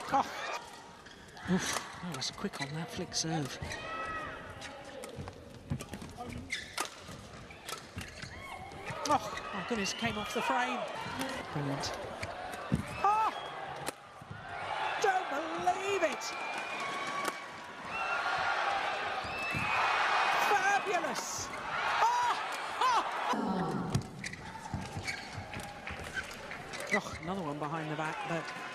Oh, oof, that was quick on that flick serve. Oh, my goodness, came off the frame. Brilliant. Oh, don't believe it. Fabulous. Oh, another one behind the back, but